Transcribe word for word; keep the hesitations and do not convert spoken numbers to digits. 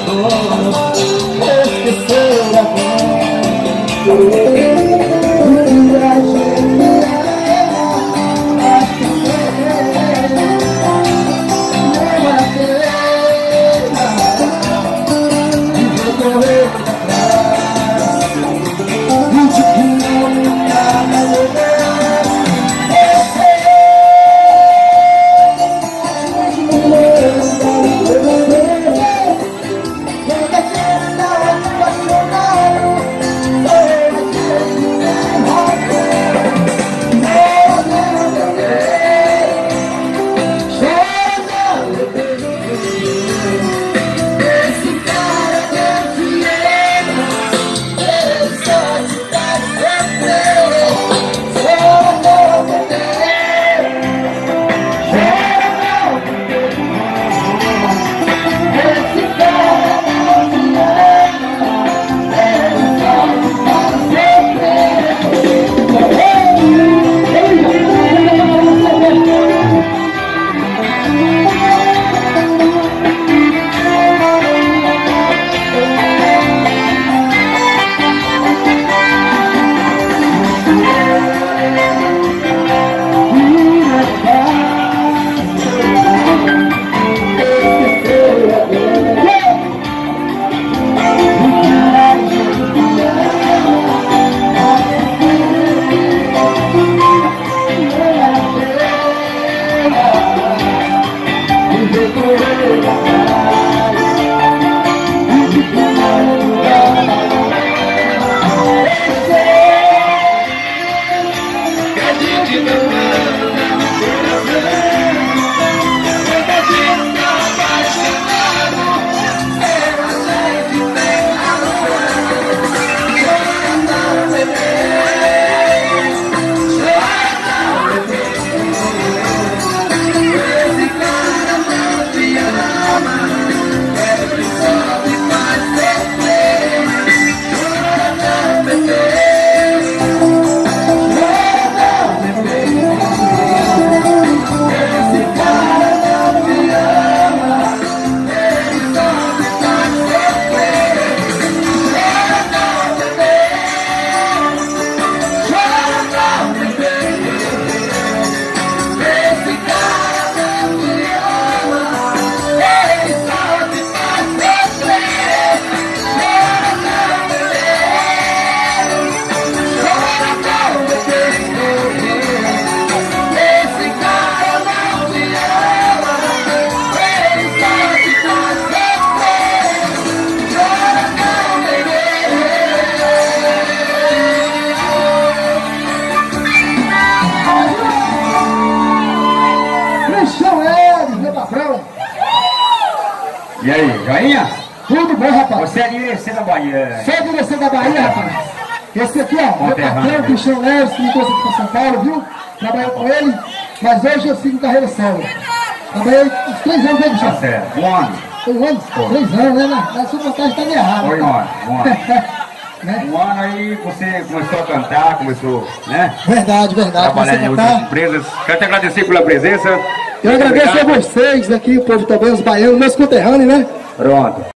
esquecer agora. E aí, joinha? Tudo bom, rapaz? Você é de Irecê da Bahia. Sou de Irecê da Bahia, rapaz. Esse aqui, ó, meu patrão, Cristiano Neves, que me trouxe aqui para São Paulo, viu? Trabalhei com ele, mas hoje eu sigo carreira solo. Trabalhei uns três anos, né, Cristiano? Tá certo. Um ano. Um ano? Três anos, né? Na, na sua vontade tá meio errado. Foi um ano, um ano. Né? Um ano aí você começou a cantar, começou, né? Verdade, verdade. Trabalhar em outras empresas. Quero te agradecer pela presença. Eu agradeço a vocês aqui, o povo também, os baianos, meus conterrâneos, né? Pronto.